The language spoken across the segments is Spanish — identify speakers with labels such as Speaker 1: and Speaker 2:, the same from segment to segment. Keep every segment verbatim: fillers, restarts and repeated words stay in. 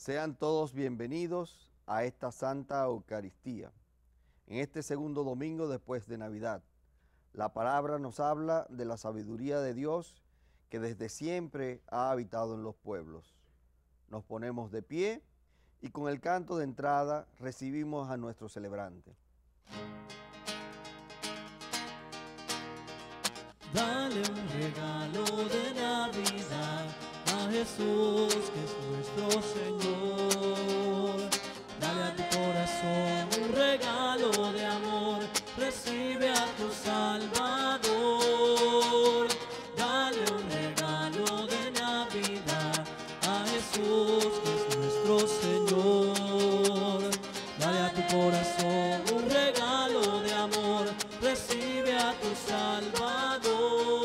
Speaker 1: Sean todos bienvenidos a esta Santa Eucaristía. En este segundo domingo después de Navidad, la palabra nos habla de la sabiduría de Dios que desde siempre ha habitado en los pueblos. Nos ponemos de pie y con el canto de entrada recibimos a nuestro celebrante.
Speaker 2: Dale un regalo de Navidad a Jesús, que es nuestro Señor. Dale a tu corazón un regalo de amor, recibe a tu Salvador. Dale un regalo de Navidad a Jesús, que es nuestro Señor. Dale a tu corazón un regalo de amor, recibe a tu Salvador.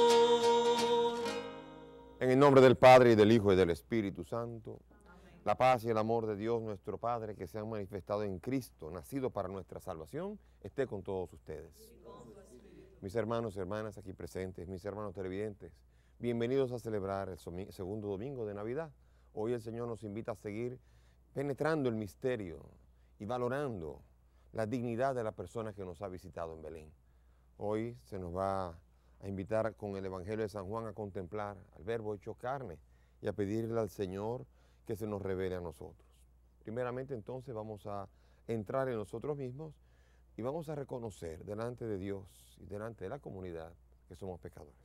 Speaker 3: En el nombre del Padre, y del Hijo, y del Espíritu Santo, amén. La paz y el amor de Dios nuestro Padre, que se han manifestado en Cristo, nacido para nuestra salvación, esté con todos ustedes. Mis hermanos y hermanas aquí presentes, mis hermanos televidentes, bienvenidos a celebrar el segundo domingo de Navidad. Hoy el Señor nos invita a seguir penetrando el misterio y valorando la dignidad de la persona que nos ha visitado en Belén. Hoy se nos va a invitar con el Evangelio de San Juan a contemplar al Verbo hecho carne y a pedirle al Señor que se nos revele a nosotros. Primeramente entonces vamos a entrar en nosotros mismos y vamos a reconocer delante de Dios y delante de la comunidad que somos pecadores.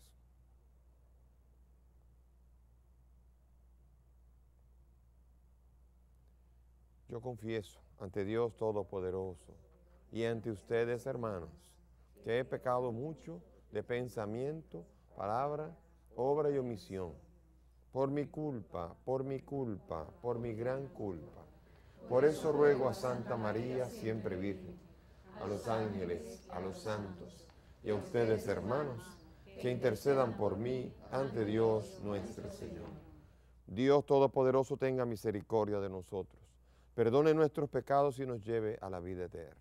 Speaker 3: Yo confieso ante Dios Todopoderoso y ante ustedes, hermanos, que he pecado mucho de pensamiento, palabra, obra y omisión, por mi culpa, por mi culpa, por mi gran culpa. Por eso ruego a Santa María, siempre Virgen, a los ángeles, a los santos y a ustedes, hermanos, que intercedan por mí ante Dios nuestro Señor. Dios Todopoderoso tenga misericordia de nosotros, perdone nuestros pecados y nos lleve a la vida eterna.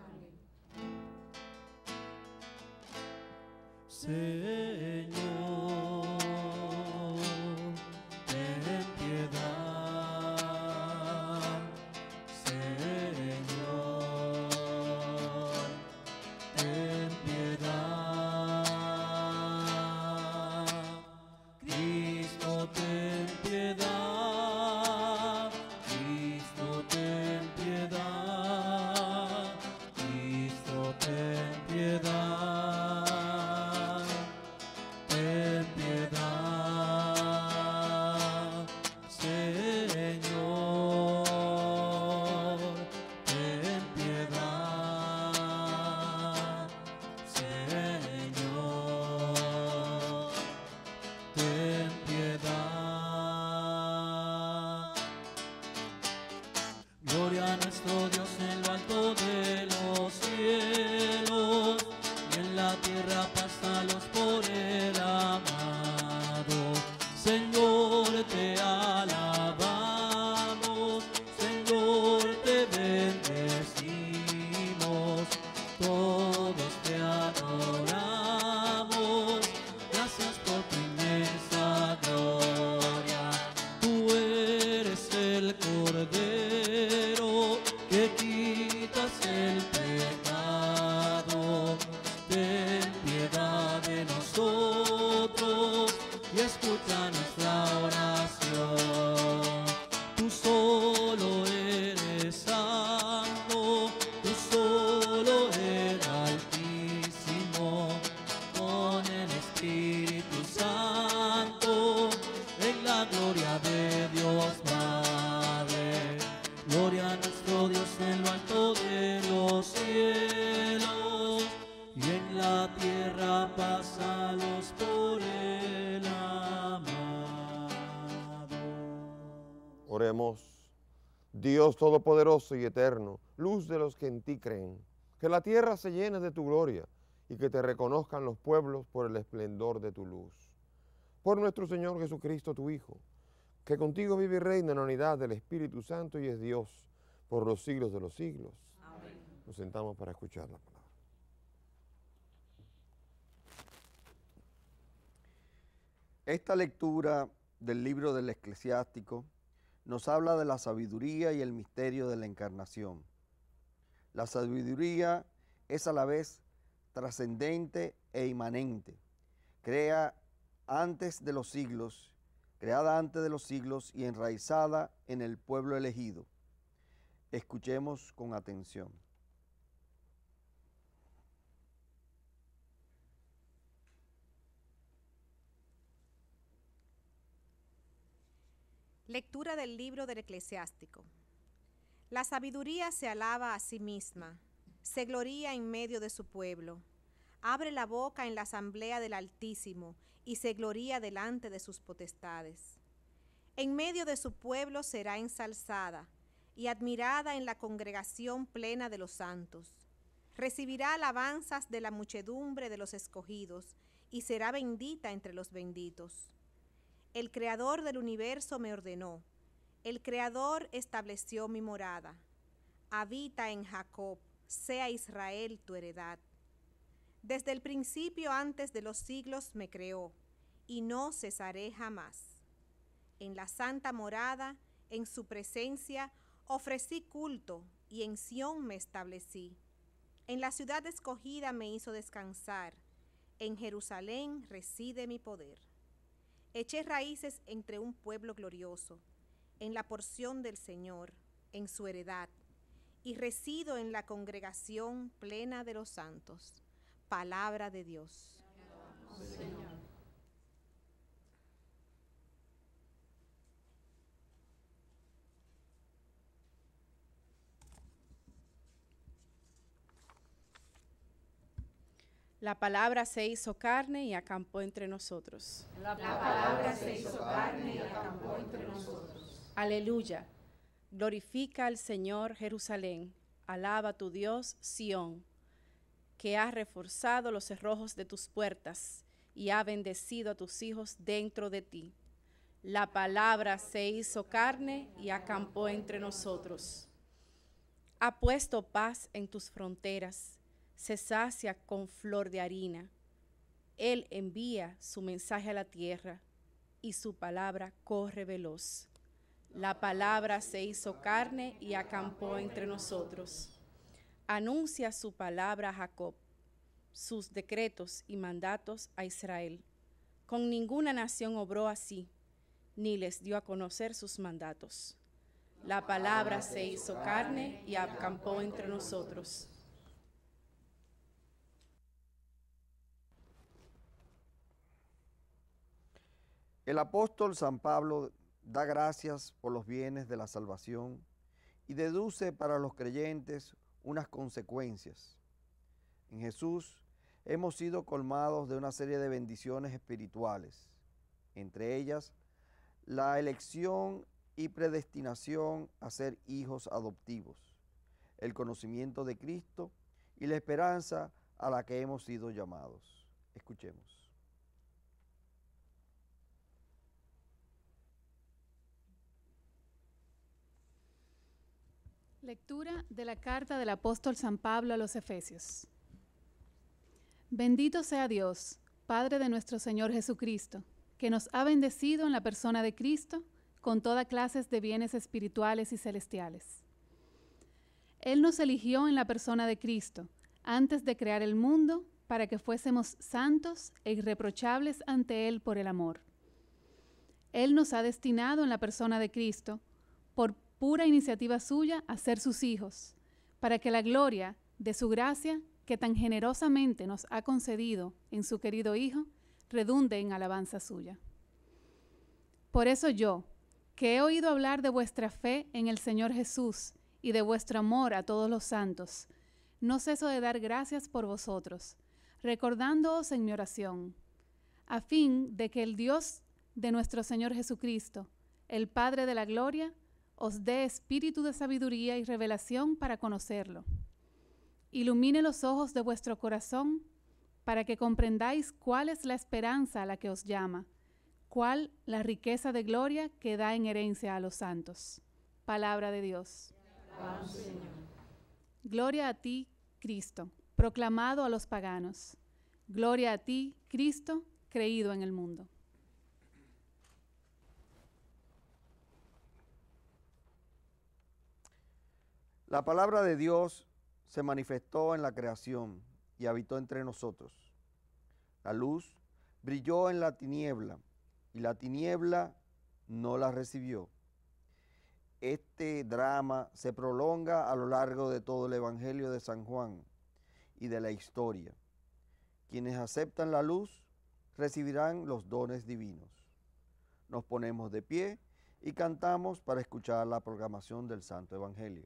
Speaker 2: Señor, ten piedad. Señor, ten piedad. Cristo, ten piedad. Cristo, ten piedad. Cristo, ten piedad. Ten piedad, Señor, ten piedad, Señor, ten piedad. Gloria a nuestro Dios en lo alto de los cielos, y en la tierra paz a los por él amados. Señor, te alabamos, Señor, te bendecimos, todos te adoramos. Gracias por tu inmensa gloria. Tú eres el Cordero que quitas el pecado. Ten piedad de nosotros y escucha nuestra oración. Tú solo eres santo, tú solo eres altísimo, con el Espíritu Santo, en la gloria de Dios Padre. Gloria a nuestro Dios en lo alto de los cielos, y en la tierra paz a los por él amados.
Speaker 3: Oremos. Dios Todopoderoso y Eterno, luz de los que en ti creen, que la tierra se llene de tu gloria y que te reconozcan los pueblos por el esplendor de tu luz. Por nuestro Señor Jesucristo, tu Hijo, que contigo vive y reina en la unidad del Espíritu Santo y es Dios por los siglos de los siglos. Amén. Nos sentamos para escuchar la palabra.
Speaker 1: Esta lectura del libro del Eclesiástico nos habla de la sabiduría y el misterio de la encarnación. La sabiduría es a la vez trascendente e inmanente, crea antes de los siglos, creada antes de los siglos y enraizada en el pueblo elegido. Escuchemos con atención.
Speaker 4: Lectura del libro del Eclesiástico. La sabiduría se alaba a sí misma, se gloría en medio de su pueblo, abre la boca en la asamblea del Altísimo y se gloría delante de sus potestades. En medio de su pueblo será ensalzada y admirada en la congregación plena de los santos. Recibirá alabanzas de la muchedumbre de los escogidos y será bendita entre los benditos. El Creador del universo me ordenó, el Creador estableció mi morada. Habita en Jacob, sea Israel tu heredad. Desde el principio antes de los siglos me creó, y no cesaré jamás. En la santa morada, en su presencia, ofrecí culto, y en Sión me establecí. En la ciudad escogida me hizo descansar, en Jerusalén reside mi poder. Eché raíces entre un pueblo glorioso, en la porción del Señor, en su heredad, y resido en la congregación plena de los santos. Palabra de Dios. Señor.
Speaker 5: La palabra se hizo carne y acampó entre nosotros.
Speaker 6: La palabra se hizo carne y acampó entre nosotros.
Speaker 5: Aleluya. Glorifica al Señor Jerusalén. Alaba a tu Dios Sión, que ha reforzado los cerrojos de tus puertas y ha bendecido a tus hijos dentro de ti. La palabra se hizo carne y acampó entre nosotros. Ha puesto paz en tus fronteras. Se sacia con flor de harina. Él envía su mensaje a la tierra y su palabra corre veloz. La palabra se hizo carne y acampó entre nosotros. Anuncia su palabra a Jacob, sus decretos y mandatos a Israel. Con ninguna nación obró así, ni les dio a conocer sus mandatos. La palabra se hizo carne y acampó entre nosotros.
Speaker 1: El apóstol San Pablo da gracias por los bienes de la salvación y deduce para los creyentes unas consecuencias. En Jesús hemos sido colmados de una serie de bendiciones espirituales, entre ellas la elección y predestinación a ser hijos adoptivos, el conocimiento de Cristo y la esperanza a la que hemos sido llamados. Escuchemos.
Speaker 6: Lectura de la carta del apóstol San Pablo a los Efesios. Bendito sea Dios, Padre de nuestro Señor Jesucristo, que nos ha bendecido en la persona de Cristo con toda clase de bienes espirituales y celestiales. Él nos eligió en la persona de Cristo antes de crear el mundo para que fuésemos santos e irreprochables ante Él por el amor. Él nos ha destinado en la persona de Cristo por pura iniciativa suya a ser sus hijos, para que la gloria de su gracia, que tan generosamente nos ha concedido en su querido Hijo, redunde en alabanza suya. Por eso yo, que he oído hablar de vuestra fe en el Señor Jesús y de vuestro amor a todos los santos, no ceso de dar gracias por vosotros, recordándoos en mi oración, a fin de que el Dios de nuestro Señor Jesucristo, el Padre de la gloria, os dé espíritu de sabiduría y revelación para conocerlo. Ilumine los ojos de vuestro corazón para que comprendáis cuál es la esperanza a la que os llama, cuál la riqueza de gloria que da en herencia a los santos. Palabra de Dios.
Speaker 2: Vamos, Señor.
Speaker 6: Gloria a ti, Cristo, proclamado a los paganos. Gloria a ti, Cristo, creído en el mundo.
Speaker 1: La palabra de Dios se manifestó en la creación y habitó entre nosotros. La luz brilló en la tiniebla y la tiniebla no la recibió. Este drama se prolonga a lo largo de todo el Evangelio de San Juan y de la historia. Quienes aceptan la luz recibirán los dones divinos. Nos ponemos de pie y cantamos para escuchar la proclamación del Santo Evangelio.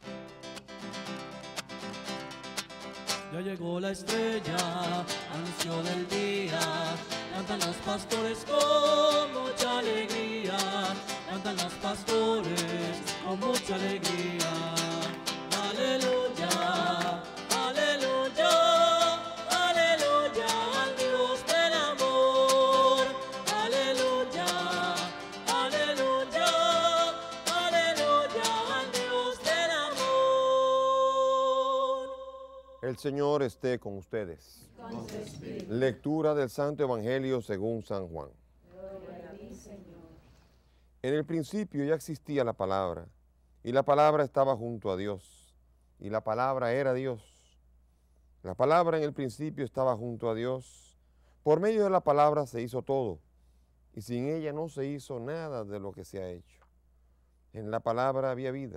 Speaker 2: Ya llegó la estrella, anuncio del día, cantan los pastores con mucha alegría, cantan los pastores con mucha alegría. Aleluya, aleluya, aleluya al Dios del amor. Aleluya, aleluya, aleluya al Dios del amor.
Speaker 3: El Señor esté con ustedes.
Speaker 2: Con tu espíritu.
Speaker 3: Lectura del Santo Evangelio según San Juan.
Speaker 2: Gloria a ti, Señor.
Speaker 3: En el principio ya existía la palabra, y la palabra estaba junto a Dios, y la palabra era Dios. La palabra en el principio estaba junto a Dios. Por medio de la palabra se hizo todo, y sin ella no se hizo nada de lo que se ha hecho. En la palabra había vida,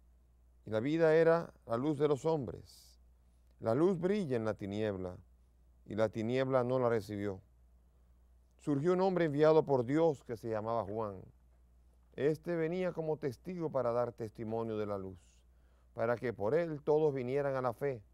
Speaker 3: y la vida era la luz de los hombres. La luz brilla en la tiniebla, y la tiniebla no la recibió. Surgió un hombre enviado por Dios que se llamaba Juan. Este venía como testigo para dar testimonio de la luz, para que por él todos vinieran a la fe.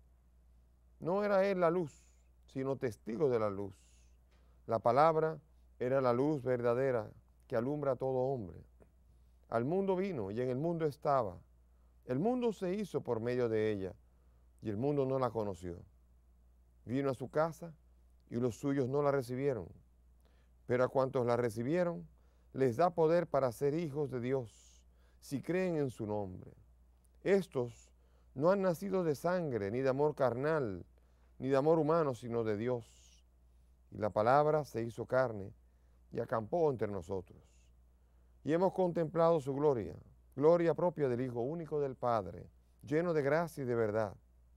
Speaker 3: No era él la luz, sino testigo de la luz. La palabra era la luz verdadera que alumbra a todo hombre. Al mundo vino y en el mundo estaba. El mundo se hizo por medio de ella y el mundo no la conoció. Vino a su casa y los suyos no la recibieron. Pero a cuantos la recibieron, les da poder para ser hijos de Dios, si creen en su nombre. Estos no han nacido de sangre, ni de amor carnal, ni de amor humano, sino de Dios. Y la palabra se hizo carne y acampó entre nosotros. Y hemos contemplado su gloria, gloria propia del Hijo único del Padre, lleno de gracia y de verdad.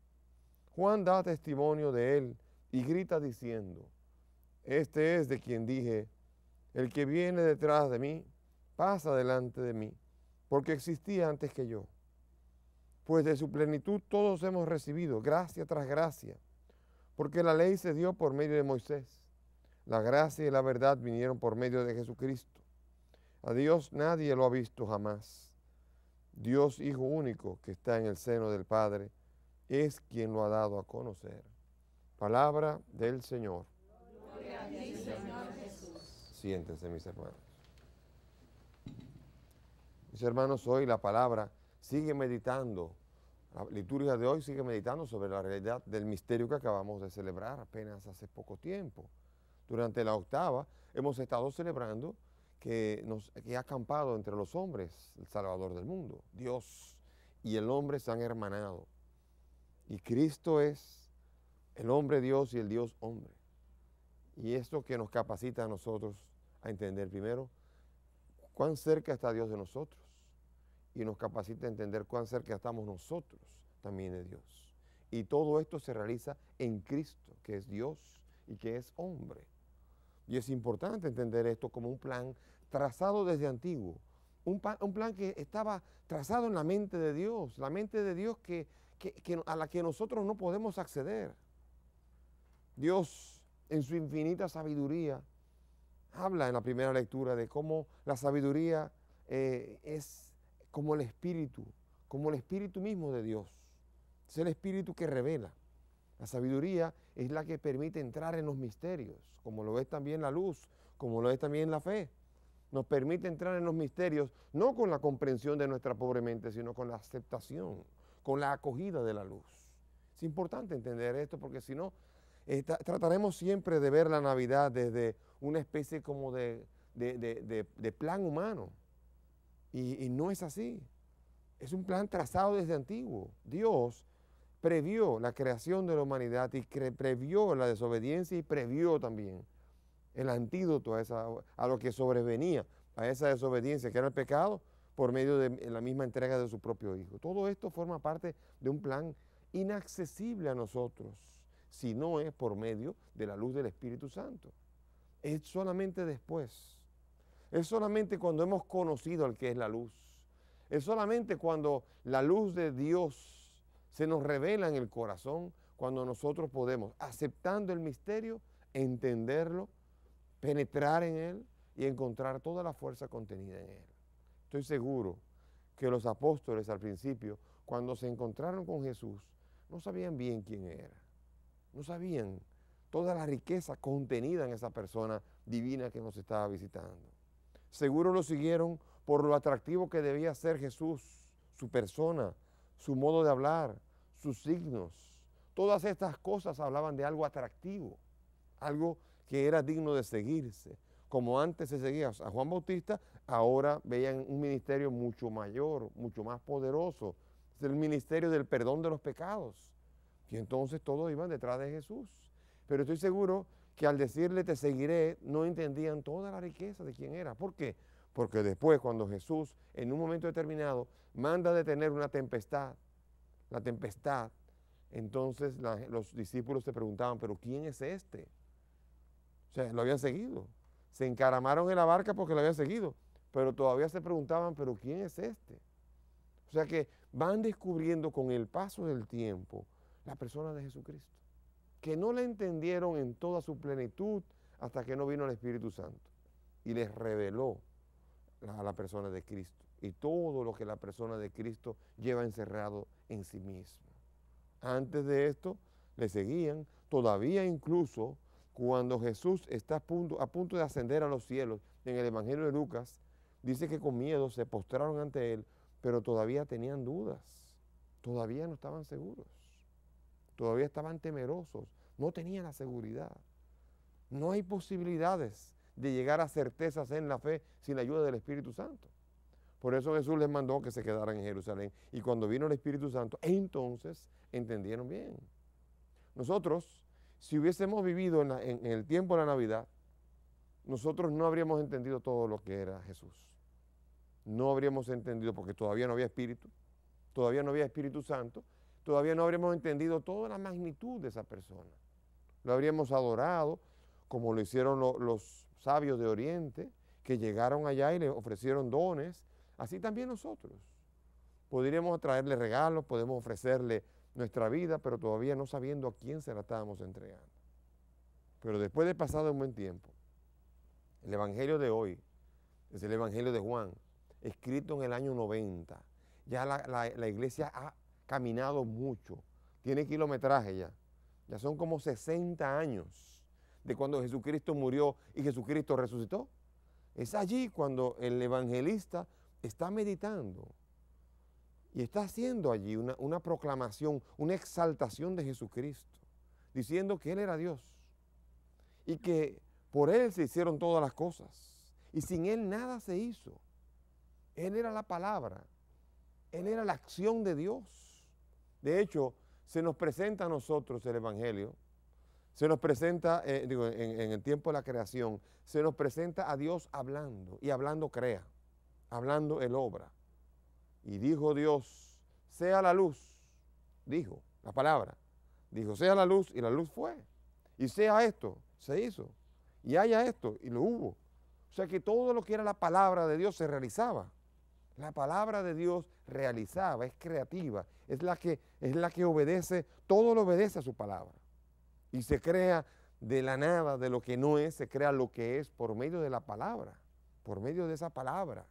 Speaker 3: Juan da testimonio de él y grita diciendo, este es de quien dije, el que viene detrás de mí, pasa delante de mí, porque existía antes que yo. Pues de su plenitud todos hemos recibido, gracia tras gracia, porque la ley se dio por medio de Moisés. La gracia y la verdad vinieron por medio de Jesucristo. A Dios nadie lo ha visto jamás. Dios Hijo único que está en el seno del Padre, es quien lo ha dado a conocer. Palabra del Señor.
Speaker 2: Gloria a ti, Señor Jesús.
Speaker 3: Siéntense, mis hermanos. Mis hermanos, hoy la palabra sigue meditando, la liturgia de hoy sigue meditando sobre la realidad del misterio que acabamos de celebrar apenas hace poco tiempo. Durante la octava hemos estado celebrando que, nos, que ha acampado entre los hombres el Salvador del mundo. Dios y el hombre se han hermanado. Y Cristo es el hombre Dios y el Dios hombre. Y esto que nos capacita a nosotros a entender primero cuán cerca está Dios de nosotros y nos capacita a entender cuán cerca estamos nosotros también de Dios. Y todo esto se realiza en Cristo, que es Dios y que es hombre. Y es importante entender esto como un plan trazado desde antiguo, un, pa, un plan que estaba trazado en la mente de Dios, la mente de Dios que, que, que a la que nosotros no podemos acceder. Dios, en su infinita sabiduría, habla en la primera lectura de cómo la sabiduría eh, es como el espíritu, como el espíritu mismo de Dios. Es el espíritu que revela. La sabiduría es la que permite entrar en los misterios, como lo es también la luz, como lo es también la fe. Nos permite entrar en los misterios, no con la comprensión de nuestra pobre mente, sino con la aceptación, con la acogida de la luz. Es importante entender esto porque si no, eh, tra trataremos siempre de ver la Navidad desde una especie como de, de, de, de, de plan humano. Y, y no es así. Es un plan trazado desde antiguo. Dios previó la creación de la humanidad y previó la desobediencia y previó también el antídoto a, esa, a lo que sobrevenía, a esa desobediencia, que era el pecado, por medio de la misma entrega de su propio Hijo. Todo esto forma parte de un plan inaccesible a nosotros, si no es por medio de la luz del Espíritu Santo. Es solamente después, es solamente cuando hemos conocido al que es la luz, es solamente cuando la luz de Dios se nos revela en el corazón, cuando nosotros podemos, aceptando el misterio, entenderlo, penetrar en él y encontrar toda la fuerza contenida en él. Estoy seguro que los apóstoles al principio, cuando se encontraron con Jesús, no sabían bien quién era, no sabían toda la riqueza contenida en esa persona divina que nos estaba visitando. Seguro lo siguieron por lo atractivo que debía ser Jesús, su persona, su modo de hablar, sus signos. Todas estas cosas hablaban de algo atractivo, algo que era digno de seguirse. Como antes se seguía a Juan Bautista, ahora veían un ministerio mucho mayor, mucho más poderoso. Es el ministerio del perdón de los pecados. Y entonces todos iban detrás de Jesús. Pero estoy seguro que al decirle te seguiré, no entendían toda la riqueza de quién era. ¿Por qué? Porque después, cuando Jesús, en un momento determinado, manda detener una tempestad, la tempestad, entonces la, los discípulos se preguntaban, ¿pero quién es este? O sea, lo habían seguido. Se encaramaron en la barca porque lo habían seguido, pero todavía se preguntaban, ¿pero quién es este? O sea que van descubriendo con el paso del tiempo la persona de Jesucristo, que no la entendieron en toda su plenitud hasta que no vino el Espíritu Santo y les reveló a la persona de Cristo y todo lo que la persona de Cristo lleva encerrado en sí mismo. Antes de esto, le seguían, todavía incluso cuando Jesús está a punto, a punto de ascender a los cielos, en el Evangelio de Lucas, dice que con miedo se postraron ante él, pero todavía tenían dudas, todavía no estaban seguros, todavía estaban temerosos, no tenían la seguridad. No hay posibilidades de llegar a certezas en la fe sin la ayuda del Espíritu Santo. Por eso Jesús les mandó que se quedaran en Jerusalén. Y cuando vino el Espíritu Santo, entonces entendieron bien. Nosotros, si hubiésemos vivido en, la, en, en el tiempo de la Navidad, nosotros no habríamos entendido todo lo que era Jesús. No habríamos entendido, porque todavía no había Espíritu, todavía no había Espíritu Santo, todavía no habríamos entendido toda la magnitud de esa persona. Lo habríamos adorado, como lo hicieron lo, los sabios de Oriente, que llegaron allá y le ofrecieron dones. Así también nosotros. Podríamos traerle regalos, podemos ofrecerle nuestra vida, pero todavía no sabiendo a quién se la estábamos entregando. Pero después de pasado un buen tiempo, el Evangelio de hoy es el Evangelio de Juan, escrito en el año noventa. Ya la, la, la iglesia ha caminado mucho, tiene kilometraje ya. Ya son como sesenta años de cuando Jesucristo murió y Jesucristo resucitó. Es allí cuando el evangelista está meditando y está haciendo allí una, una proclamación, una exaltación de Jesucristo, diciendo que Él era Dios y que por Él se hicieron todas las cosas y sin Él nada se hizo. Él era la palabra, Él era la acción de Dios. De hecho, se nos presenta a nosotros el Evangelio, se nos presenta, eh, digo, en, en el tiempo de la creación, se nos presenta a Dios hablando, y hablando crea, hablando Él obra. Y dijo Dios, sea la luz, dijo la palabra, dijo, sea la luz, y la luz fue. Y sea esto, se hizo. Y haya esto, y lo hubo. O sea que todo lo que era la palabra de Dios se realizaba. La palabra de Dios realizaba, es creativa, es la que, es la que obedece, todo lo obedece a su palabra. Y se crea de la nada, de lo que no es, se crea lo que es por medio de la palabra, por medio de esa palabra.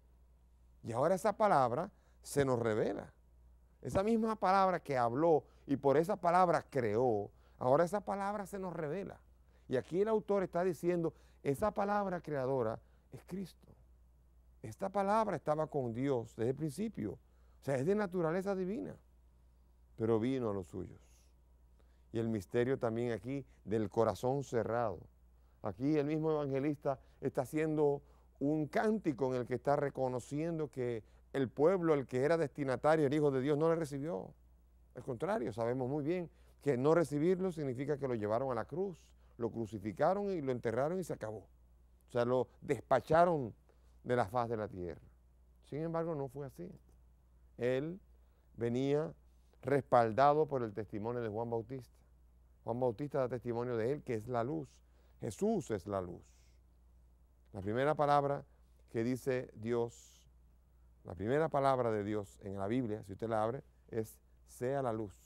Speaker 3: Y ahora esa palabra se nos revela. Esa misma palabra que habló y por esa palabra creó, ahora esa palabra se nos revela. Y aquí el autor está diciendo, esa palabra creadora es Cristo. Esta palabra estaba con Dios desde el principio. O sea, es de naturaleza divina. Pero vino a los suyos. Y el misterio también aquí del corazón cerrado. Aquí el mismo evangelista está haciendo un cántico en el que está reconociendo que el pueblo, el que era destinatario, el Hijo de Dios, no le recibió. Al contrario, sabemos muy bien que no recibirlo significa que lo llevaron a la cruz, lo crucificaron y lo enterraron y se acabó. O sea, lo despacharon de la faz de la tierra. Sin embargo, no fue así. Él venía respaldado por el testimonio de Juan Bautista. Juan Bautista da testimonio de él, que es la luz. Jesús es la luz. La primera palabra que dice Dios, la primera palabra de Dios en la Biblia, si usted la abre, es sea la luz.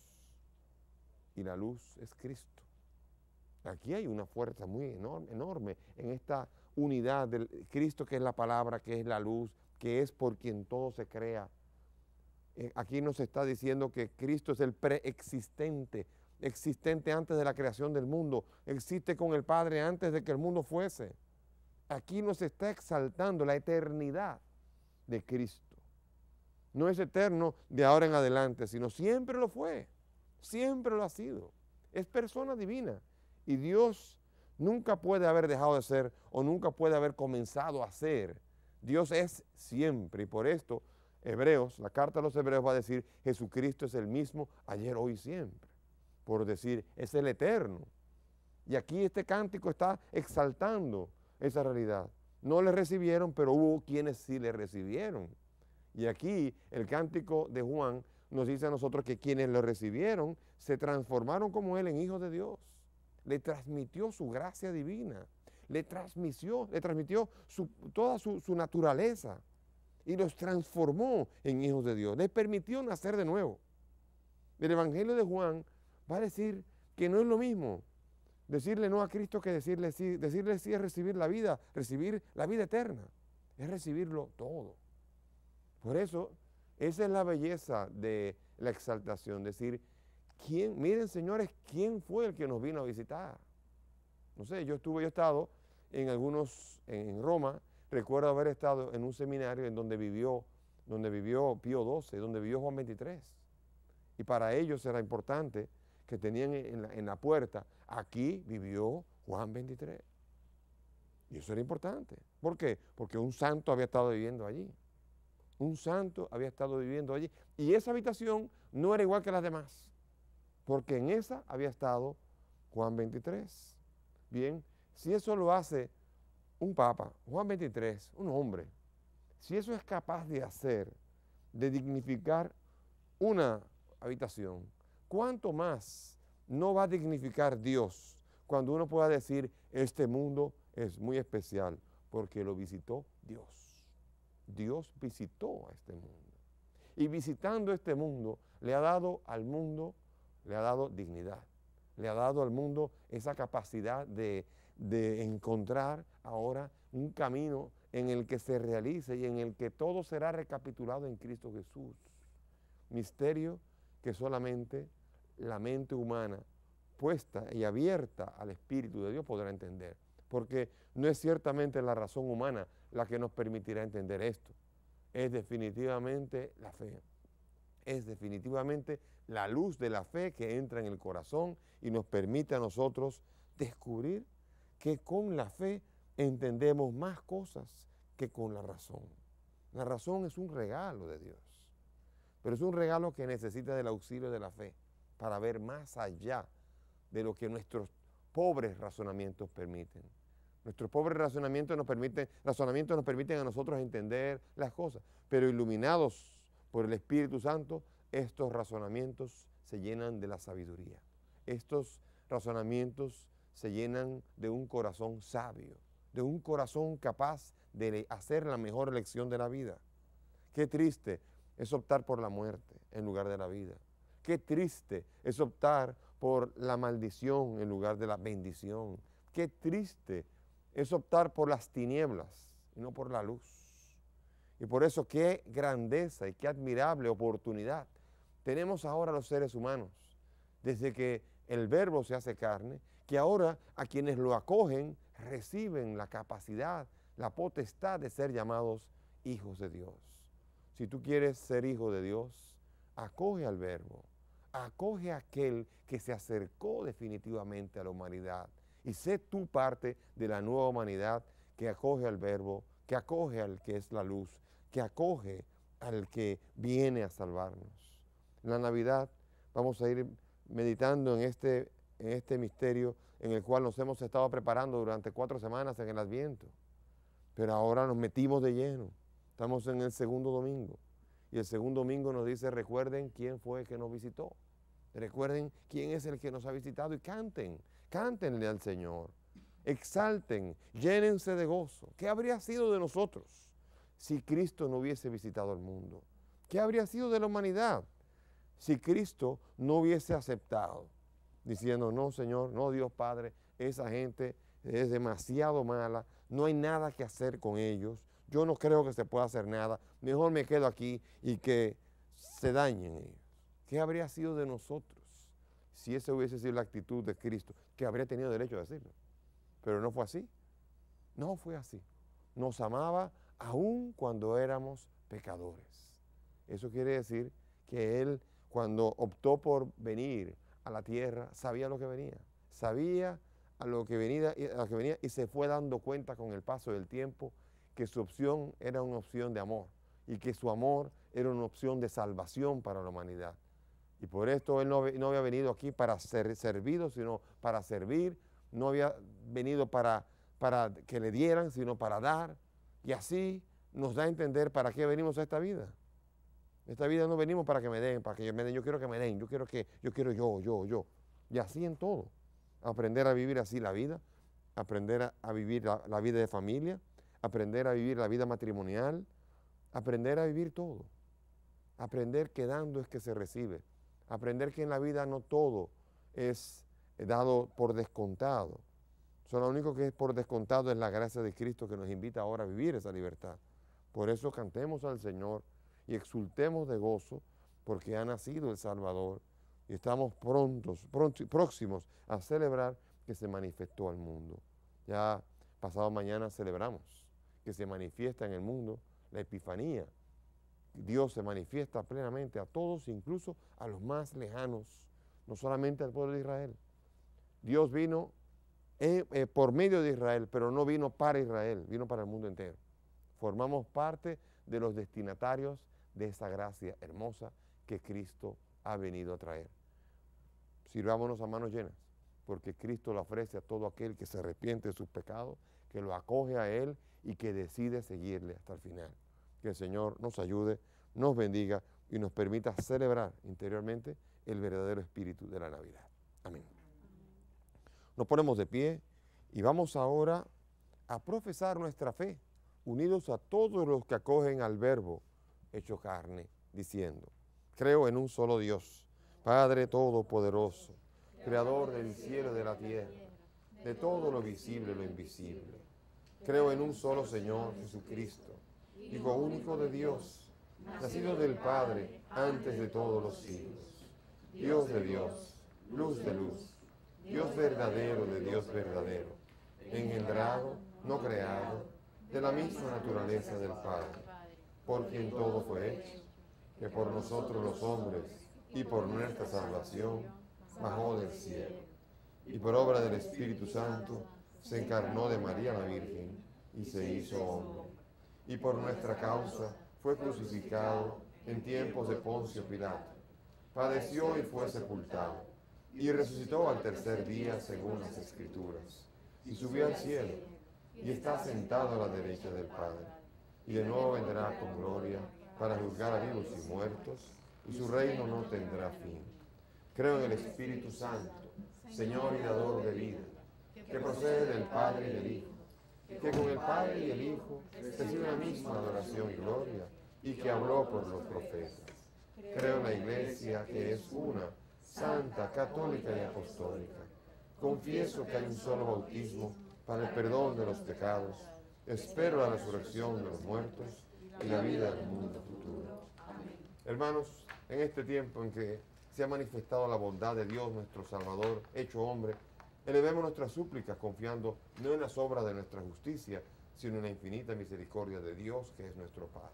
Speaker 3: Y la luz es Cristo. Aquí hay una fuerza muy enorme, enorme en esta unidad del Cristo, que es la palabra, que es la luz, que es por quien todo se crea. Eh, aquí nos está diciendo que Cristo es el preexistente, existente antes de la creación del mundo, existe con el Padre antes de que el mundo fuese. Aquí nos está exaltando la eternidad de Cristo. No es eterno de ahora en adelante, sino siempre lo fue, siempre lo ha sido. Es persona divina y Dios nunca puede haber dejado de ser o nunca puede haber comenzado a ser. Dios es siempre y por esto Hebreos, la carta a los Hebreos va a decir Jesucristo es el mismo ayer, hoy y siempre. Por decir, es el eterno. Y aquí este cántico está exaltando esa realidad. No le recibieron, pero hubo quienes sí le recibieron. Y aquí el cántico de Juan nos dice a nosotros que quienes lo recibieron se transformaron como él en hijos de Dios. Le transmitió su gracia divina, le transmitió, le transmitió su, toda su, su naturaleza y los transformó en hijos de Dios. Les permitió nacer de nuevo. El Evangelio de Juan va a decir que no es lo mismo decirle no a Cristo que decirle sí. Decirle sí es recibir la vida, recibir la vida eterna, es recibirlo todo. Por eso, esa es la belleza de la exaltación, decir, ¿quién? Miren, señores, ¿quién fue el que nos vino a visitar? No sé, yo estuve, yo he estado en algunos, en Roma, recuerdo haber estado en un seminario en donde vivió, donde vivió Pío doce, donde vivió Juan veintitrés. Y para ellos era importante que tenían en la, en la puerta, aquí vivió Juan veintitrés. Y eso era importante. ¿Por qué? Porque un santo había estado viviendo allí. Un santo había estado viviendo allí. Y esa habitación no era igual que las demás, porque en esa había estado Juan veintitrés. Bien, si eso lo hace un papa, Juan veintitrés, un hombre, si eso es capaz de hacer, de dignificar una habitación, ¿cuánto más no va a dignificar Dios cuando uno pueda decir, este mundo es muy especial porque lo visitó Dios? Dios visitó a este mundo. Y visitando este mundo, le ha dado al mundo, le ha dado dignidad. Le ha dado al mundo esa capacidad de, de encontrar ahora un camino en el que se realice y en el que todo será recapitulado en Cristo Jesús. Misterio que solamente la mente humana puesta y abierta al Espíritu de Dios podrá entender. Porque no es ciertamente la razón humana la que nos permitirá entender esto. Es definitivamente la fe. Es definitivamente la luz de la fe que entra en el corazón y nos permite a nosotros descubrir que con la fe entendemos más cosas que con la razón. La razón es un regalo de Dios, pero es un regalo que necesita del auxilio de la fe para ver más allá de lo que nuestros pobres razonamientos permiten. Nuestros pobres razonamientos nos permiten, razonamientos nos permiten a nosotros entender las cosas, pero iluminados por el Espíritu Santo, estos razonamientos se llenan de la sabiduría. Estos razonamientos se llenan de un corazón sabio, de un corazón capaz de hacer la mejor elección de la vida. Qué triste es optar por la muerte en lugar de la vida. Qué triste es optar por la maldición en lugar de la bendición. Qué triste es optar por las tinieblas y no por la luz. Y por eso qué grandeza y qué admirable oportunidad tenemos ahora los seres humanos, desde que el Verbo se hace carne, que ahora a quienes lo acogen reciben la capacidad, la potestad de ser llamados hijos de Dios. Si tú quieres ser hijo de Dios, acoge al Verbo, acoge a aquel que se acercó definitivamente a la humanidad y sé tú parte de la nueva humanidad que acoge al Verbo, que acoge al que es la luz, que acoge al que viene a salvarnos. En la Navidad vamos a ir meditando en este, en este misterio en el cual nos hemos estado preparando durante cuatro semanas en el Adviento. Pero ahora nos metimos de lleno Estamos en el segundo domingo. Y el segundo domingo nos dice, recuerden quién fue el que nos visitó. Recuerden quién es el que nos ha visitado y canten, cántenle al Señor. Exalten, llénense de gozo. ¿Qué habría sido de nosotros si Cristo no hubiese visitado el mundo? ¿Qué habría sido de la humanidad si Cristo no hubiese aceptado? Diciendo, no, Señor, no, Dios Padre, esa gente es demasiado mala, no hay nada que hacer con ellos, yo no creo que se pueda hacer nada, mejor me quedo aquí y que se dañen ellos. ¿Qué habría sido de nosotros si esa hubiese sido la actitud de Cristo? Que habría tenido derecho a decirlo. Pero no fue así. No fue así. Nos amaba aún cuando éramos pecadores. Eso quiere decir que Él, cuando optó por venir a la tierra, sabía lo que venía. Sabía a lo que venía, a lo que venía y se fue dando cuenta con el paso del tiempo que su opción era una opción de amor y que su amor era una opción de salvación para la humanidad. Y por esto Él no, no había venido aquí para ser servido, sino para servir. No había venido para, para que le dieran, sino para dar. Y así nos da a entender para qué venimos a esta vida. Esta vida no venimos para que me den, para que yo me den. Yo quiero que me den, yo quiero que, yo quiero yo, yo, yo. Y así en todo. Aprender a vivir así la vida, aprender a, a vivir la, la vida de familia, aprender a vivir la vida matrimonial, aprender a vivir todo. Aprender que dando es que se recibe. Aprender que en la vida no todo es dado por descontado. Solo lo único que es por descontado es la gracia de Cristo que nos invita ahora a vivir esa libertad. Por eso cantemos al Señor y exultemos de gozo porque ha nacido el Salvador y estamos prontos, pronto, próximos a celebrar que se manifestó al mundo. Ya pasado mañana celebramos que se manifiesta en el mundo la Epifanía. Dios se manifiesta plenamente a todos, incluso a los más lejanos, no solamente al pueblo de Israel. Dios vino eh, eh, por medio de Israel, pero no vino para Israel, vino para el mundo entero. Formamos parte de los destinatarios de esa gracia hermosa que Cristo ha venido a traer. Sirvámonos a manos llenas, porque Cristo la ofrece a todo aquel que se arrepiente de sus pecados, que lo acoge a Él y que decide seguirle hasta el final. Que el Señor nos ayude, nos bendiga y nos permita celebrar interiormente el verdadero espíritu de la Navidad. Amén. Nos ponemos de pie y vamos ahora a profesar nuestra fe, unidos a todos los que acogen al Verbo hecho carne, diciendo, creo en un solo Dios, Padre Todopoderoso, Creador del cielo y de la tierra, de todo lo visible y lo invisible. Creo en un solo Señor Jesucristo, Hijo único de Dios, nacido del Padre antes de todos los siglos, Dios de Dios, luz de luz, Dios verdadero de Dios verdadero, engendrado, no creado, de la misma naturaleza del Padre, por quien todo fue hecho, que por nosotros los hombres y por nuestra salvación bajó del cielo, y por obra del Espíritu Santo se encarnó de María la Virgen y se hizo hombre, y por nuestra causa fue crucificado en tiempos de Poncio Pilato, padeció y fue sepultado, y resucitó al tercer día según las Escrituras, y subió al cielo, y está sentado a la derecha del Padre, y de nuevo vendrá con gloria para juzgar a vivos y muertos, y su reino no tendrá fin. Creo en el Espíritu Santo, Señor y dador de vida, que procede del Padre y del Hijo, que con el Padre y el Hijo recibe la misma adoración y gloria, y que habló por los profetas. Creo en la Iglesia, que es una, santa, católica y apostólica. Confieso que hay un solo bautismo para el perdón de los pecados. Espero la resurrección de los muertos y la vida del mundo futuro. Hermanos, en este tiempo en que se ha manifestado la bondad de Dios, nuestro Salvador, hecho hombre, elevemos nuestras súplicas confiando no en las obras de nuestra justicia, sino en la infinita misericordia de Dios, que es nuestro Padre.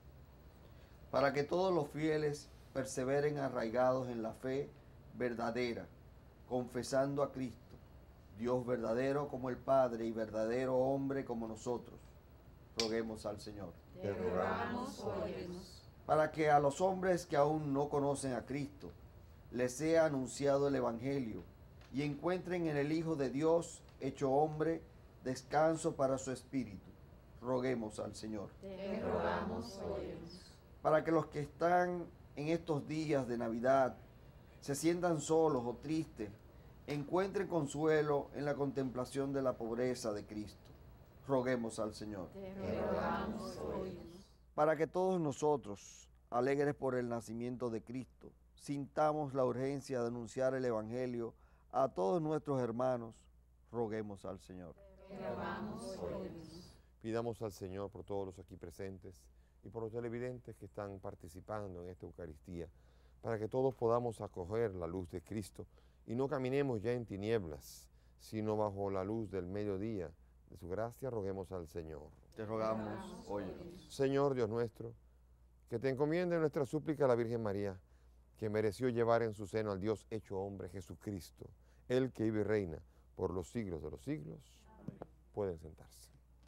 Speaker 1: Para que todos los fieles perseveren arraigados en la fe verdadera, confesando a Cristo, Dios verdadero como el Padre y verdadero hombre como nosotros. Roguemos al Señor.
Speaker 2: Te rogamos, óyenos.
Speaker 1: Para que a los hombres que aún no conocen a Cristo les sea anunciado el Evangelio y encuentren en el Hijo de Dios, hecho hombre, descanso para su espíritu. roguemos al Señor.
Speaker 7: Te rogamos, óyenos.
Speaker 1: Para que los que están en estos días de Navidad se sientan solos o tristes, encuentren consuelo en la contemplación de la pobreza de Cristo. Roguemos al Señor.
Speaker 7: Te rogamos, óyenos.
Speaker 1: Para que todos nosotros, alegres por el nacimiento de Cristo, sintamos la urgencia de anunciar el Evangelio a todos nuestros hermanos, roguemos al Señor.
Speaker 7: Te rogamos, óyenos.
Speaker 3: Pidamos al Señor por todos los aquí presentes y por los televidentes que están participando en esta Eucaristía, para que todos podamos acoger la luz de Cristo y no caminemos ya en tinieblas, sino bajo la luz del mediodía. De su gracia roguemos al Señor.
Speaker 1: Te rogamos, óyenos.
Speaker 3: Señor Dios nuestro, que te encomiende nuestra súplica a la Virgen María, que mereció llevar en su seno al Dios hecho hombre, Jesucristo, el que vive y reina por los siglos de los siglos. Amén. Pueden sentarse.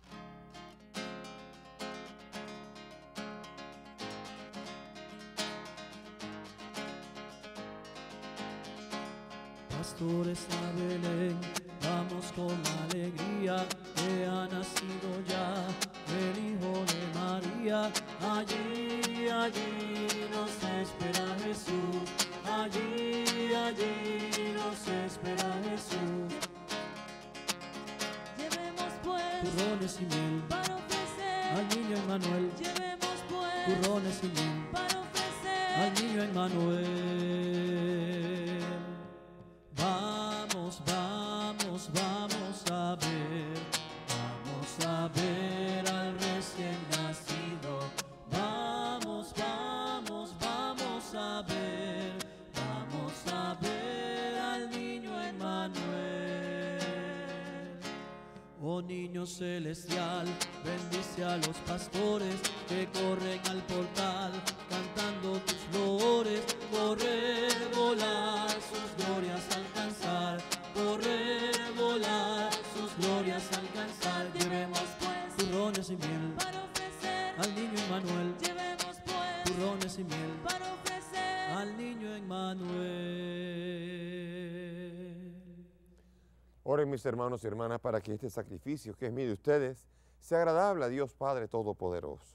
Speaker 2: Pastores a Belén, vamos con alegría, que ha nacido ya el Hijo de María. Allí, allí nos espera Jesús, allí, allí nos espera Jesús.
Speaker 8: Llevemos pues
Speaker 2: Turrones y miel
Speaker 8: para ofrecer
Speaker 2: al niño Emmanuel,
Speaker 8: Llevemos pues
Speaker 2: turrones y miel
Speaker 8: para ofrecer
Speaker 2: al niño Emmanuel. Vamos, vamos, vamos a ver, vamos a ver al recién nacido. Vamos, vamos, vamos a ver, vamos a ver al niño Emmanuel. Oh niño celestial, bendice a los pastores que corren al portal, cantando tus flores, correr, volar, sus glorias alcanzar, correr, volar, sus glorias alcanzar. Llevemos pues turrones y miel
Speaker 8: para ofrecer
Speaker 2: al niño Emmanuel,
Speaker 8: Llevemos pues
Speaker 2: turrones y miel
Speaker 8: para ofrecer
Speaker 2: al niño Emmanuel.
Speaker 3: Oren mis hermanos y hermanas para que este sacrificio que es mío de ustedes sea agradable a Dios Padre Todopoderoso.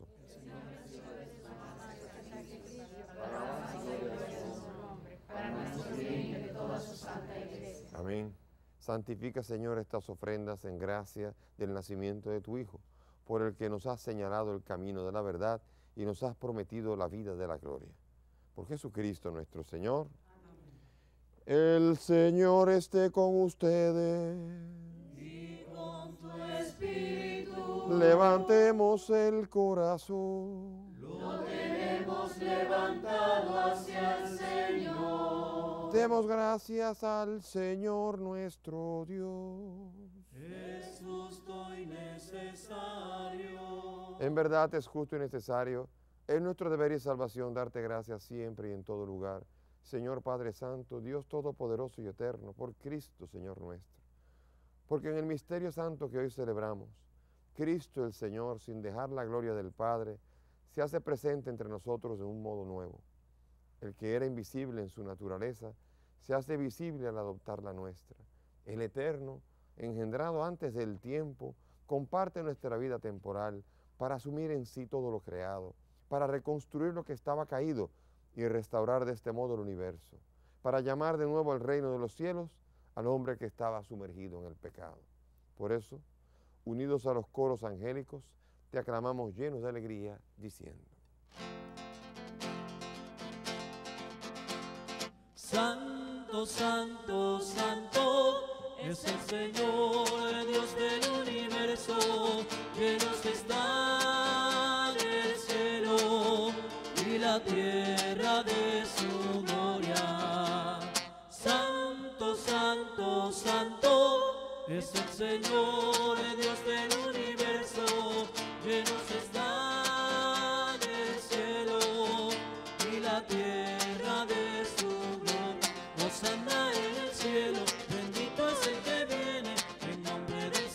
Speaker 3: Amén. Santifica, Señor, estas ofrendas en gracia del nacimiento de tu Hijo, por el que nos has señalado el camino de la verdad y nos has prometido la vida de la gloria. Por Jesucristo nuestro Señor. El Señor esté con ustedes.
Speaker 2: Y con tu espíritu
Speaker 3: Levantemos el corazón.
Speaker 2: lo tenemos levantado hacia el Señor.
Speaker 3: Demos gracias al Señor nuestro Dios.
Speaker 2: Es justo y necesario.
Speaker 3: En verdad es justo y necesario, es nuestro deber y salvación darte gracias siempre y en todo lugar, Señor Padre Santo, Dios Todopoderoso y Eterno, por Cristo, Señor nuestro. Porque en el misterio santo que hoy celebramos, Cristo el Señor, sin dejar la gloria del Padre, se hace presente entre nosotros de un modo nuevo. El que era invisible en su naturaleza, se hace visible al adoptar la nuestra. El Eterno, engendrado antes del tiempo, comparte nuestra vida temporal para asumir en sí todo lo creado, para reconstruir lo que estaba caído y restaurar de este modo el universo, para llamar de nuevo al reino de los cielos al hombre que estaba sumergido en el pecado. Por eso, unidos a los coros angélicos, te aclamamos llenos de alegría, diciendo:
Speaker 2: Santo, santo, santo, es el Señor, el Dios del universo, llenos está el cielo y la tierra de su gloria. Santo, santo, santo, es el Señor, el Dios del universo, llenos está el cielo y la tierra de su gloria. Hosanna en el cielo, bendito es el que viene en nombre del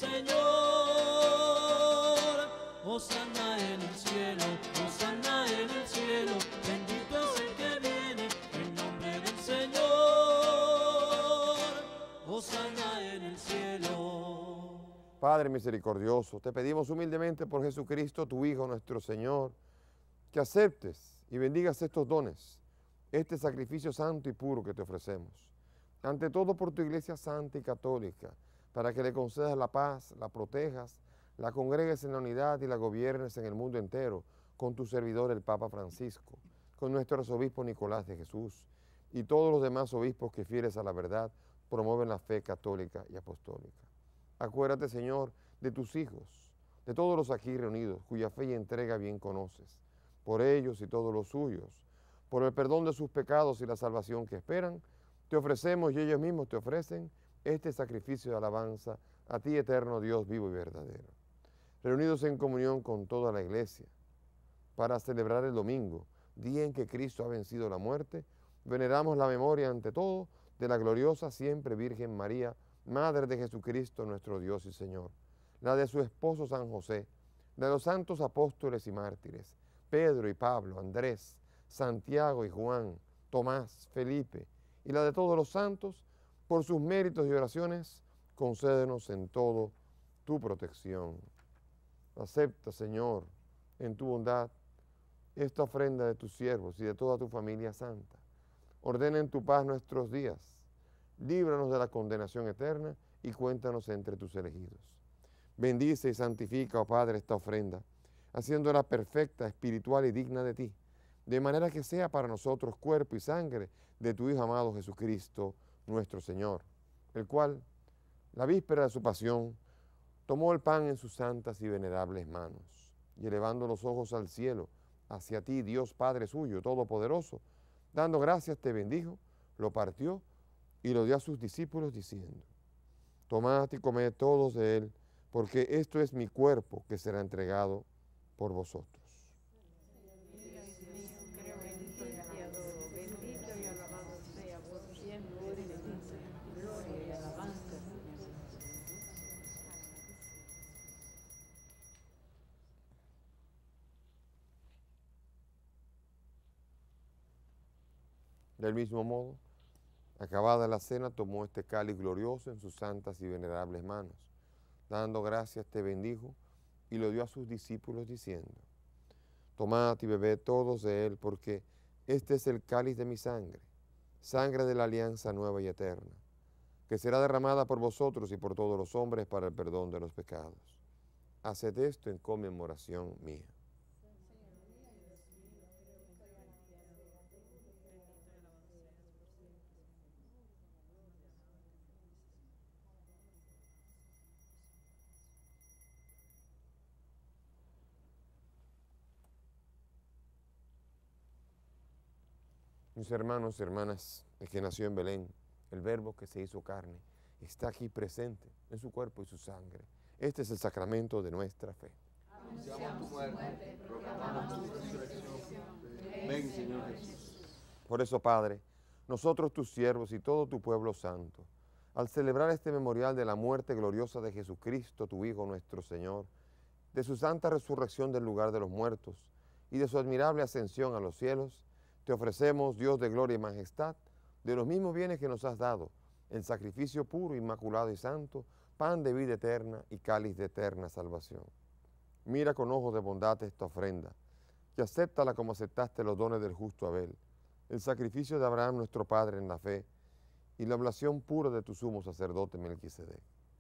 Speaker 2: Señor. Hosanna en el cielo, hosanna en el cielo, bendito es el que viene en nombre del Señor. Hosanna en el cielo.
Speaker 3: Padre misericordioso, te pedimos humildemente por Jesucristo, tu Hijo, nuestro Señor, que aceptes y bendigas estos dones, este sacrificio santo y puro que te ofrecemos. Ante todo por tu Iglesia santa y católica, para que le concedas la paz, la protejas, la congregues en la unidad y la gobiernes en el mundo entero, con tu servidor el Papa Francisco, con nuestro arzobispo Nicolás de Jesús y todos los demás obispos que, fieles a la verdad, promueven la fe católica y apostólica. Acuérdate, Señor, de tus hijos, de todos los aquí reunidos, cuya fe y entrega bien conoces, por ellos y todos los suyos, por el perdón de sus pecados y la salvación que esperan, te ofrecemos y ellos mismos te ofrecen este sacrificio de alabanza a ti, eterno Dios vivo y verdadero. Reunidos en comunión con toda la Iglesia, para celebrar el domingo, día en que Cristo ha vencido la muerte, veneramos la memoria ante todo de la gloriosa siempre Virgen María, Madre de Jesucristo nuestro Dios y Señor, la de su esposo San José, la de los santos apóstoles y mártires, Pedro y Pablo, Andrés, Santiago y Juan, Tomás, Felipe, y la de todos los santos, por sus méritos y oraciones, concédenos en todo tu protección. Acepta, Señor, en tu bondad, esta ofrenda de tus siervos y de toda tu familia santa. Ordena en tu paz nuestros días. Líbranos de la condenación eterna y cuéntanos entre tus elegidos. Bendice y santifica, oh Padre, esta ofrenda, haciéndola perfecta, espiritual y digna de ti, de manera que sea para nosotros cuerpo y sangre de tu Hijo amado Jesucristo, nuestro Señor, el cual, la víspera de su pasión, tomó el pan en sus santas y venerables manos, y elevando los ojos al cielo, hacia ti, Dios Padre suyo, todopoderoso, dando gracias te bendijo, lo partió y lo dio a sus discípulos diciendo: tomad y comed todos de él, porque esto es mi cuerpo que será entregado por vosotros. Del mismo modo, acabada la cena, tomó este cáliz glorioso en sus santas y venerables manos. Dando gracias, te bendijo y lo dio a sus discípulos diciendo: tomad y bebed todos de él, porque este es el cáliz de mi sangre, sangre de la alianza nueva y eterna, que será derramada por vosotros y por todos los hombres para el perdón de los pecados. Haced esto en conmemoración mía. Mis hermanos y hermanas, el que nació en Belén, el Verbo que se hizo carne, está aquí presente en su cuerpo y su sangre. Este es el sacramento de nuestra fe.
Speaker 1: Anunciamos tu muerte, proclamamos tu resurrección. Ven, Señor Jesús.
Speaker 3: Por eso, Padre, nosotros tus siervos y todo tu pueblo santo, al celebrar este memorial de la muerte gloriosa de Jesucristo, tu Hijo nuestro Señor, de su santa resurrección del lugar de los muertos y de su admirable ascensión a los cielos, te ofrecemos, Dios de gloria y majestad, de los mismos bienes que nos has dado, el sacrificio puro, inmaculado y santo, pan de vida eterna y cáliz de eterna salvación. Mira con ojos de bondad esta ofrenda, y acéptala como aceptaste los dones del justo Abel, el sacrificio de Abraham nuestro Padre en la fe, y la oblación pura de tu sumo sacerdote Melquisedec.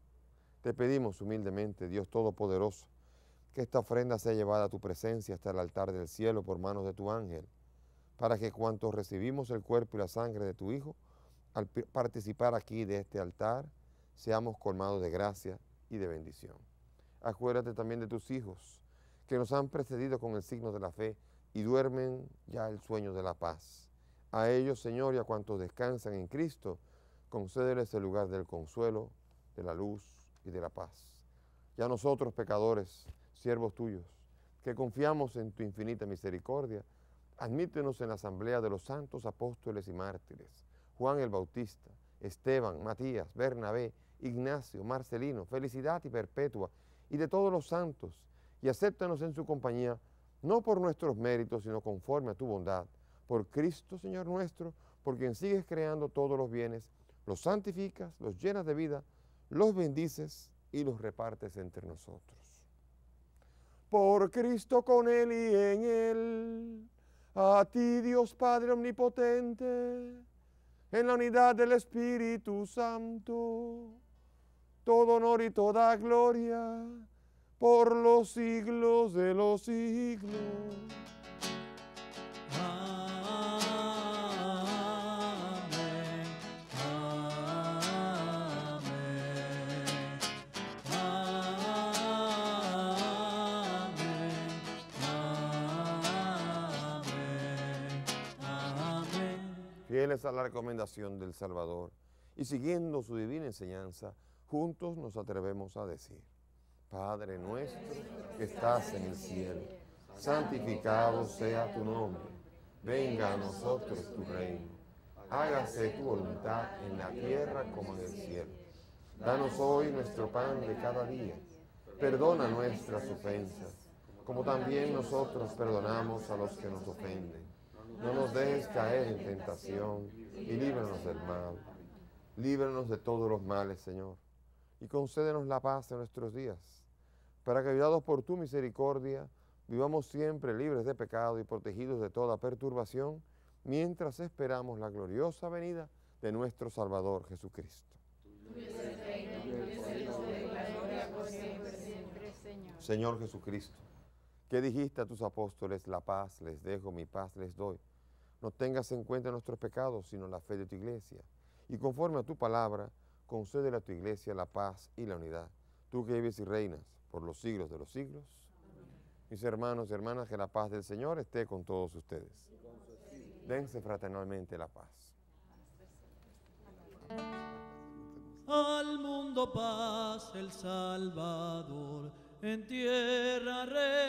Speaker 3: Te pedimos humildemente, Dios Todopoderoso, que esta ofrenda sea llevada a tu presencia hasta el altar del cielo por manos de tu ángel, para que cuantos recibimos el cuerpo y la sangre de tu Hijo, al participar aquí de este altar, seamos colmados de gracia y de bendición. Acuérdate también de tus hijos, que nos han precedido con el signo de la fe y duermen ya el sueño de la paz. A ellos, Señor, y a cuantos descansan en Cristo, concédeles el lugar del consuelo, de la luz y de la paz. Y a nosotros, pecadores, siervos tuyos, que confiamos en tu infinita misericordia, admítenos en la asamblea de los santos apóstoles y mártires, Juan el Bautista, Esteban, Matías, Bernabé, Ignacio, Marcelino, Felicidad y Perpetua, y de todos los santos, y acéptanos en su compañía, no por nuestros méritos, sino conforme a tu bondad, por Cristo, Señor nuestro, por quien sigues creando todos los bienes, los santificas, los llenas de vida, los bendices y los repartes entre nosotros. Por Cristo, con Él y en Él, a ti Dios Padre Omnipotente, en la unidad del Espíritu Santo, todo honor y toda gloria, por los siglos de los siglos.
Speaker 2: Amén, amén, amén, amén.
Speaker 3: Fieles a la recomendación del Salvador y siguiendo su divina enseñanza, juntos nos atrevemos a decir: Padre nuestro que estás en el cielo, santificado sea tu nombre. Venga a nosotros tu reino. Hágase tu voluntad en la tierra como en el cielo. Danos hoy nuestro pan de cada día. Perdona nuestras ofensas, como también nosotros perdonamos a los que nos ofenden. No nos dejes caer en tentación y líbranos del mal. Líbranos de todos los males, Señor, y concédenos la paz en nuestros días, para que, ayudados por tu misericordia, vivamos siempre libres de pecado y protegidos de toda perturbación, mientras esperamos la gloriosa venida de nuestro Salvador Jesucristo. Señor Jesucristo, que dijiste a tus apóstoles: la paz les dejo, mi paz les doy. No tengas en cuenta nuestros pecados, sino la fe de tu iglesia. Y conforme a tu palabra, concédele a tu iglesia la paz y la unidad. Tú que vives y reinas por los siglos de los siglos. Amén. Mis hermanos y hermanas, que la paz del Señor esté con todos ustedes. Dense fraternalmente la paz.
Speaker 2: Al mundo paz el Salvador, en tierra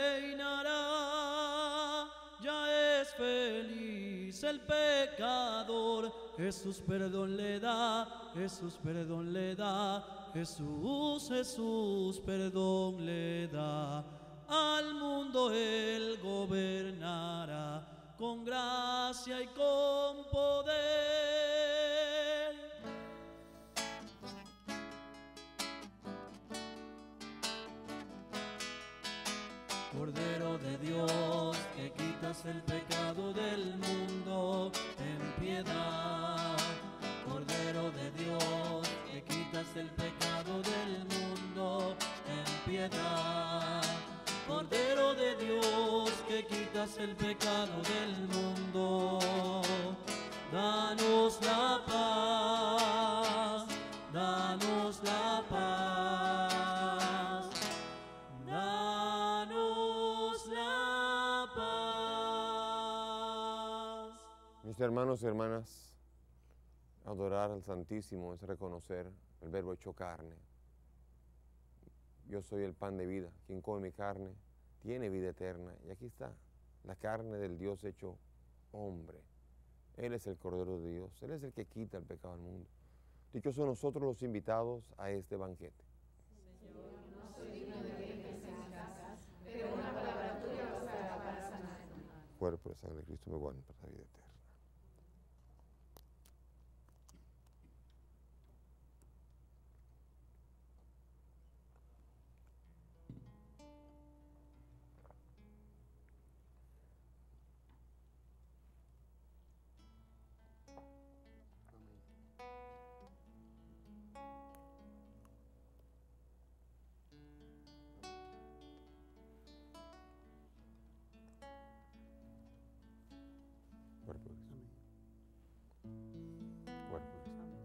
Speaker 2: reinará. Ya es feliz el pecador, Jesús perdón le da, Jesús perdón le da, Jesús, Jesús perdón le da. Al mundo Él gobernará, con gracia y con poder. Cordero de Dios, que quitas el pecado del mundo, ten piedad. Cordero de Dios, que quitas el pecado del mundo, ten piedad. Cordero de Dios, que quitas el pecado del mundo, danos la paz, danos la paz, danos la paz.
Speaker 3: Mis hermanos y hermanas, adorar al Santísimo es reconocer el Verbo hecho carne. Yo soy el pan de vida. Quien come mi carne tiene vida eterna. Y aquí está la carne del Dios hecho hombre. Él es el Cordero de Dios. Él es el que quita el pecado del mundo. Dichosos nosotros los invitados a este banquete.
Speaker 7: Señor, no soy digno de que entres en mi casa, pero una palabra tuya bastará para sanarme.
Speaker 3: Cuerpo de sangre de Cristo me guarda para la vida eterna. Cuerpo de Cristo. Cuerpo de Cristo.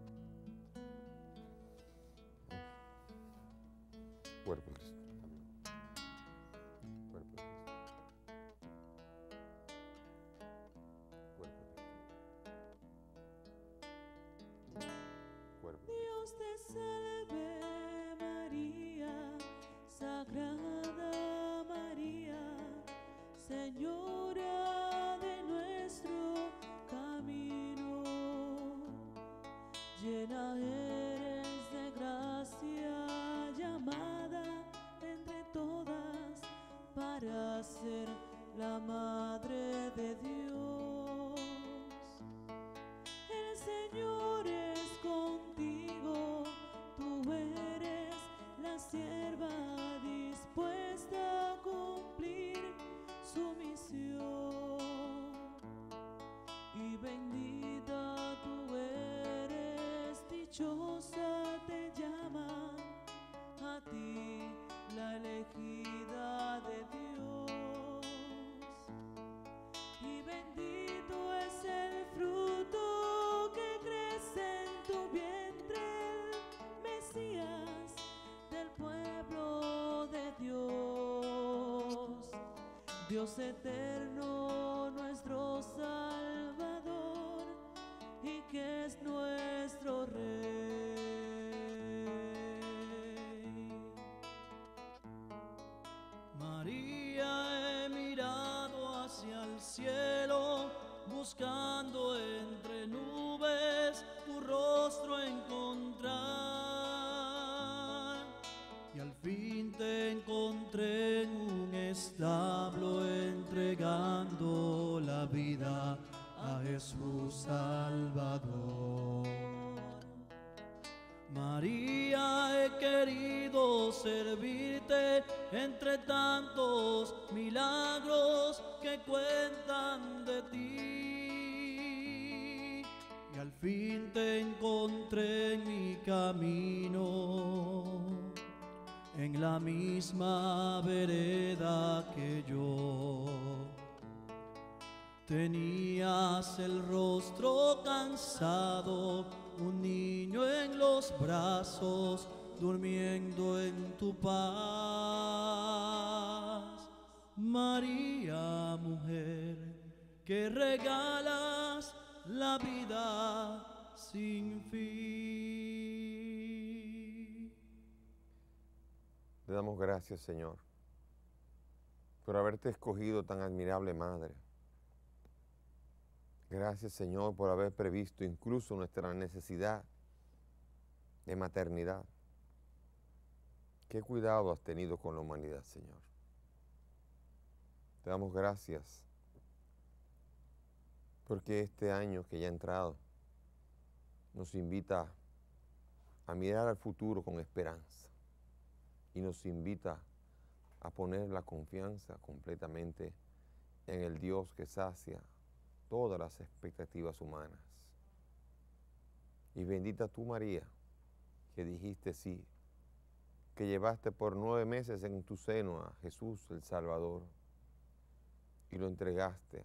Speaker 3: Cuerpo de Cristo. Cuerpo de Cristo. Cuerpo de Cristo. Cuerpo de Cristo.
Speaker 2: Dios te salve María, Sagrada María, Señora de nuestro camino. Llena eres de gracia, llamada entre todas para ser la Madre de Dios. El Señor es contigo, tú eres la sierva dispuesta a cumplir su misión. Y bendita tú eres, dichosa te llaman a ti la elegida de Dios. Y bendito es el fruto que crece en tu vientre, el Mesías del pueblo de Dios. Dios eterno, nuestro Salvador, y que es nuestro Rey. María, he mirado hacia el cielo, buscando entre nubes tu rostro encontrar. Y al fin te encontré en un establo, entregando la vida a Jesús Salvador. María, he querido servirte entre tantos milagros que cuentan de ti. Y al fin te encontré en mi camino, en la misma vereda que yo. Tenías el rostro cansado, un niño en los brazos, durmiendo en tu paz. María, mujer, que regalas la vida sin fin.
Speaker 3: Le damos gracias, Señor, por haberte escogido tan admirable madre. Gracias, Señor, por haber previsto incluso nuestra necesidad de maternidad. Qué cuidado has tenido con la humanidad, Señor. Te damos gracias porque este año que ya ha entrado nos invita a mirar al futuro con esperanza y nos invita a poner la confianza completamente en el Dios que sacia todas las expectativas humanas. Y bendita tú, María, que dijiste sí, que llevaste por nueve meses en tu seno a Jesús el Salvador y lo entregaste.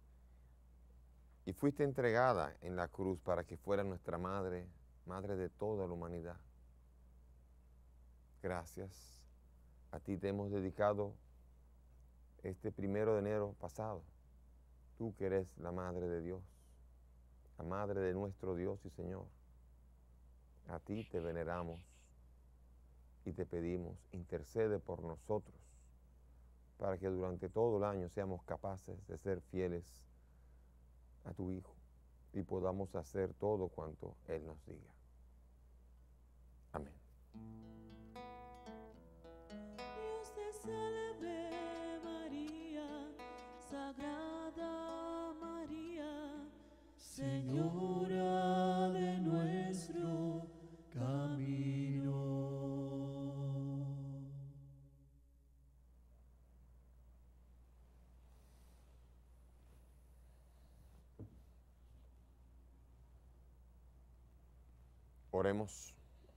Speaker 3: Y fuiste entregada en la cruz para que fuera nuestra madre, madre de toda la humanidad. Gracias. A ti te hemos dedicado este primero de enero pasado. Tú que eres la Madre de Dios, la Madre de nuestro Dios y Señor. A ti te veneramos y te pedimos, intercede por nosotros, para que durante todo el año seamos capaces de ser fieles a tu Hijo y podamos hacer todo cuanto Él nos diga. Amén.
Speaker 2: Dios te salve María, Sagrada María, Señora de nuestro camino.
Speaker 3: Oremos.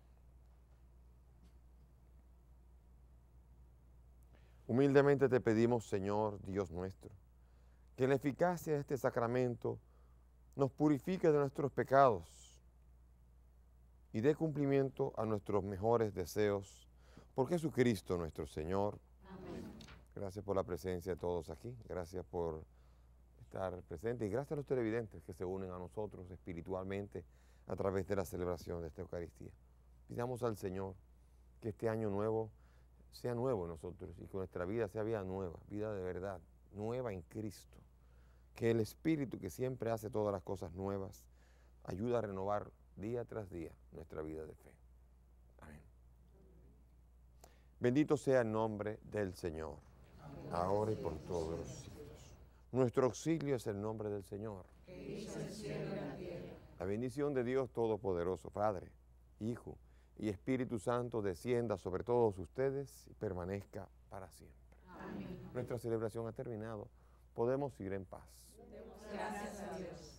Speaker 3: Humildemente te pedimos, Señor, Dios nuestro, que la eficacia de este sacramento nos purifique de nuestros pecados y dé cumplimiento a nuestros mejores deseos por Jesucristo nuestro Señor. Amén. Gracias por la presencia de todos aquí, gracias por estar presentes y gracias a los televidentes que se unen a nosotros espiritualmente a través de la celebración de esta Eucaristía. Pidamos al Señor que este año nuevo sea nuevo en nosotros y que nuestra vida sea vida nueva, vida de verdad, nueva en Cristo. Que el Espíritu que siempre hace todas las cosas nuevas ayude a renovar día tras día nuestra vida de fe. Amén. Bendito sea el nombre del Señor, amén, ahora y por todos los siglos. Nuestro auxilio es el nombre del Señor, que hizo el cielo y la tierra. La bendición de Dios Todopoderoso, Padre, Hijo y Espíritu Santo descienda sobre todos ustedes y permanezca para siempre.
Speaker 7: Amén.
Speaker 3: Nuestra celebración ha terminado. Podemos ir en paz.
Speaker 7: Gracias a Dios.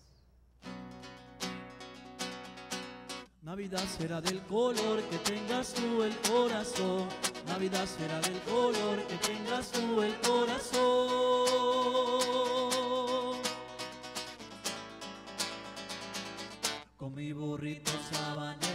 Speaker 2: Navidad será del color que tengas tú el corazón. Navidad será del color que tengas tú el corazón. Con mi burrito sabanero